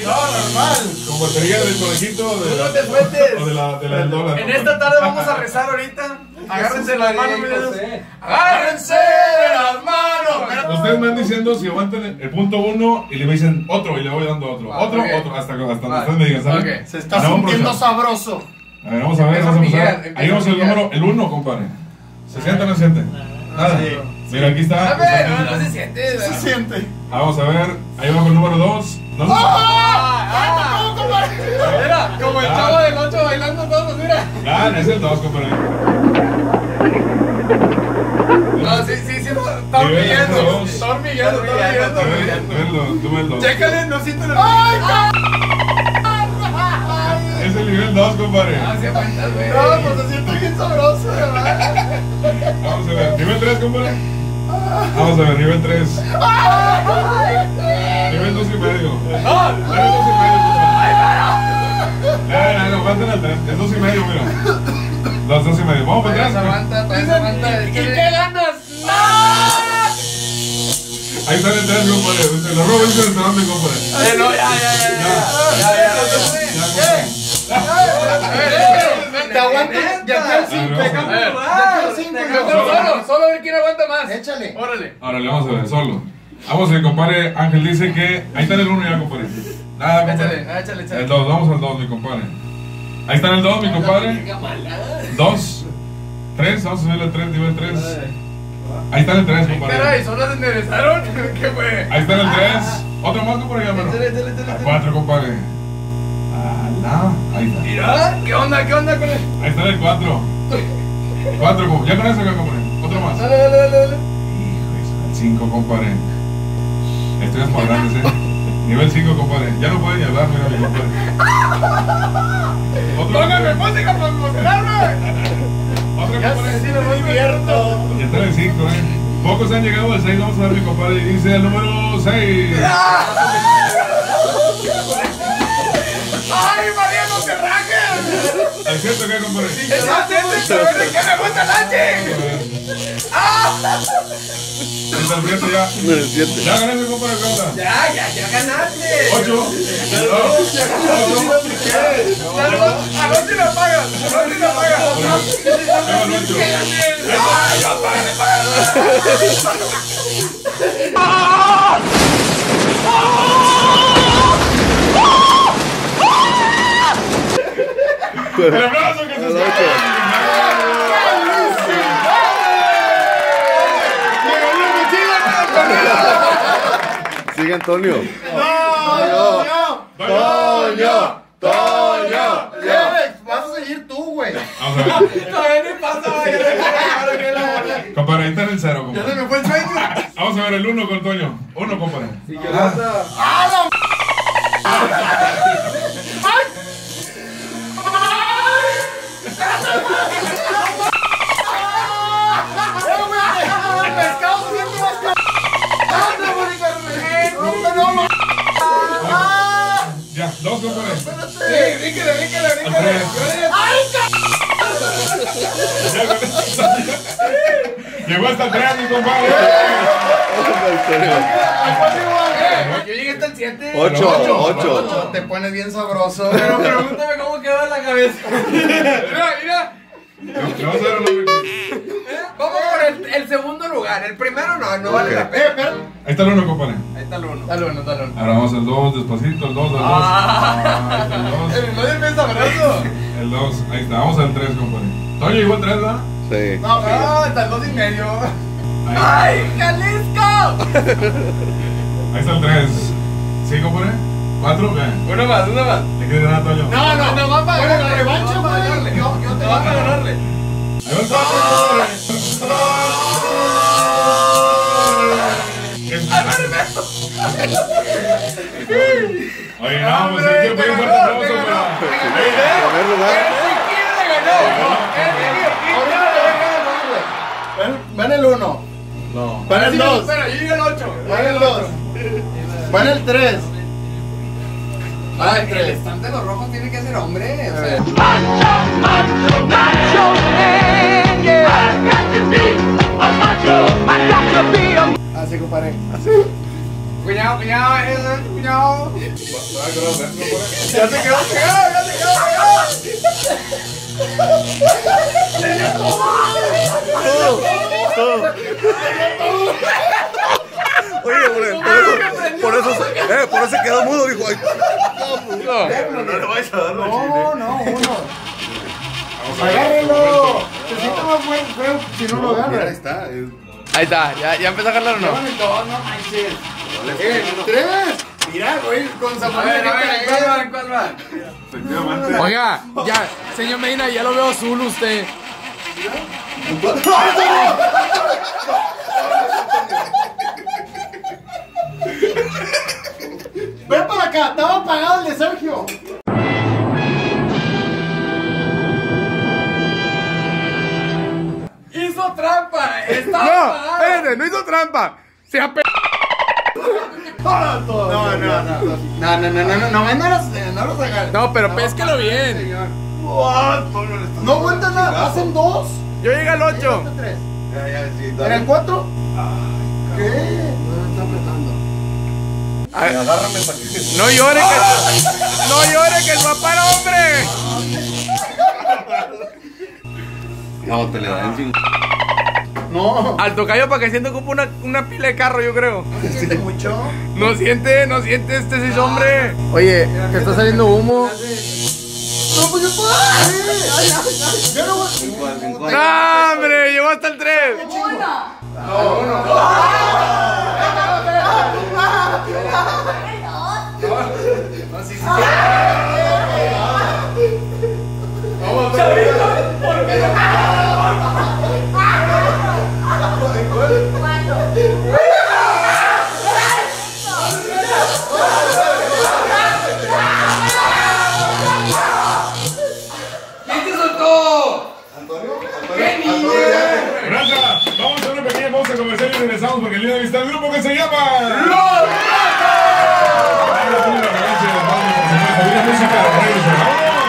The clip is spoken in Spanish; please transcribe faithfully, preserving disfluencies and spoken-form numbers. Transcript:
No, normal. Como batería del conejito de No la, te sueltes. o de la, de la del dólar. En esta tarde vamos a rezar ahorita. Agárrense las manos, miren. Agárrense de las manos. Ustedes me van diciendo si aguantan el, el punto uno y le dicen otro y le voy dando otro. Ah, otro, okay. otro, hasta, hasta Vale. ustedes me digan, ¿saben? Okay. Se está No, sintiendo pero- sabroso. A ver, vamos a ver, Empieza vamos a Miguel, empezar. empieza Ahí vamos el Miguel. número, el uno, compadre. ¿Se siente o no se siente? Nada. Sí. Mira, aquí está. A ver, no, no se siente. Se siente. Vamos a ver, ahí va el número dos. No, no. ¡Ah! Mira, como el chavo del ocho bailando todos, mira. Ah, es el dos, compadre. No, sí, sí, sí, está Nivel hormigueando. dos. Está hormigueando, está hormigueando. Verlo, tú el dos. Chécale, no siento el Es el nivel dos, compadre. Ah, sí aguantas, güey. No, pues se siente bien sabroso, ¿verdad? Vamos a ver, nivel tres, compadre. Vamos a ver, nivel tres. Nivel dos y medio. No, Nivel dos y medio, compadre. No, no, no, faltan el tres. Es dos y medio, mira. Los dos y medio. Vamos para todavía se atrás. aguanta, todavía se aguanta. ¿Y qué ganas? Ahí sale el tres, compadre. Se lo robo y se lo compadre. Eh, no, ya, ya, ya, ya, ya, ya, Ya, Te aguanto de aquí al cinco. De aquí al cinco. Solo, solo ver quién aguanta más. Échale. Órale. ahora le vamos a ver, solo. Vamos a ver, compadre. Ángel dice que. Ahí está el uno ya, compadre. Nada, Échale, compadre. échale, El échale. dos, vamos al dos, mi compadre. Ahí está el dos, mi compadre. dos, tres, vamos a subirle el tres, nivel tres. Ahí está el tres, compadre. Caray, ¿solo se enderezaron? ¿Qué fue? Ahí está el tres. Otro más, compadre, ya, mano. Échale, échale, échale, échale. cuatro, compadre. Ah, ahí está. Mira, ¿qué onda? ¿Qué onda con él? Ahí está el cuatro. cuatro, compadre. Ya con eso, acá, compadre. Otro más. Dale, dale, dale, dale. Hijo, el cinco, compadre. Estoy más grandes, eh. Nivel cinco, compadre. Ya no puede ni hablar, mira, mi compadre. Otro, Póngame compadre. música para emocionarme. Otro, Ya compadre. sé, sí, me divierto. Ya está el cinco, eh. Pocos han llegado al seis, vamos a ver, mi compadre. Y dice el número seis. ¡Ay, María, no te rajes! ¿Es cierto que, compadre? ¡Es el cabrón de que me gusta el H! Está el siete ya. Ya con eso, compadre, ¿qué onda? Ya, ya, ya ganaste. ocho. A ver si me pagas. A ver si me pagas. ¡Ay, no, págame, págame! El aplauso que se escucha. Sigue Antonio. Toño. Toño. Toño. Vas a seguir tú, güey. Vamos a ver. Todavía ni pasa, vaya. Compadre, ahí está en el cero, Ya se compadre. me fue el sueño. Vamos a ver el uno con Toño. Uno, compadre. Ya, dos, compadre. Sí, bríquele, bríquele, bríquele. Ya, con eso. Llegó hasta el tres, mi compadre. Yo llegué hasta el siete. Ocho, ocho. Te pones bien sabroso. Pero pregúntame cómo quedó en la cabeza. Mira, mira. Vamos a ver el número. Vamos por el, el segundo lugar. El primero no, no vale la pena. Eh, Ahí está el uno, compadre. Ahí está el uno. Dale uno, dale uno. Ahora vamos al dos, despacito, el dos, el dos. Ah. Ahí está el dos. El no empieza abrazo. El dos, ahí está, vamos al tres, compadre. Toño llegó al tres, ¿verdad? Sí. No, Ah, hasta el dos y medio. Ahí, ¡Ay, Jalisco! ahí está el tres. ¿Sí, compadre? ¿Cuatro? Bien. Uno más, uno más. ¿Le quieres dar a Toño? No, no, no va para Bueno, ganarle. la revancha, no va para güey. ganarle. Yo- yo te No va gano. para ganarle. Ahí va el cuatro, compadre. ¿Qué es? Oye, no, pues Hombre, el tío te fue un ganó, fuerte aplauso te ganó. para. Primer lugar. Él siquiera le ganó. Él siquiera le ganó. Va en el uno. No. Va en el dos. Espera, yo llegué al ocho. Va en el dos. Va en el tres. Ay, el estante de los rojos tiene que ser hombre. O sea. Así, compadre. Cuñado, cuñado, eso es cuñado. Ya te quedó pegado, ya te quedó pegado. Oye, por, por eso, por eso, se- eh, por eso se quedó mudo, dijo. Ay, No. no, no le vayas a dar los No, no, uno. Agárrelo. Se siente más buen feo si no lo Mira, ahí agarras. está. eh. Ahí está, ¿ya, ya empezó a jalar o no? Llevan el dos, no manches. Eh, tres. Mira, güey, con A Samuel. ver, a ver, ¿en cuál va? ¿En cuál va? Efectivamente. Oiga, ya, señor Medina, ya lo veo azul usted. Ven para acá, estaba apagado el de Sergio. ¡Hizo trampa! ¡Estaba No, apagado! espérate, no hizo trampa. Se ha pe... No, no, no, no. No, no, no, no, no, no, no los, no los agarres. No, pero pésquelo bien. Señor. No aguanta nada, hacen dos. Yo llegué al ocho. Tres. Ya, ya, sí, ¿En dale. el cuatro? ¿Qué? No, está apretando. Ay, agárrame para que. No llore que... No llore que el papá era hombre. No, te le dan sin. No. Al tocayo para que sienta como una, una pila de carro, yo creo. ¿No se siente mucho? No siente, no siente, este sí es hombre. Oye, te está saliendo humo. No, pues yo puedo. Ay, ay, ay. Yo no voy. ¿En cuál? ¿En cuál? ¡No, hombre! Llegó hasta el tres. ¿Quién te soltó? Antonio, ¡Qué Antonio, niño! Antonio, ya. Gracias. Vamos a hacer una pequeña pausa comercial y regresamos porque el día de hoy está el grupo que se llama. ¡Los Ahora tiene la revancha del padre, por supuesto. Viene música de Reyes. ¡Vamos!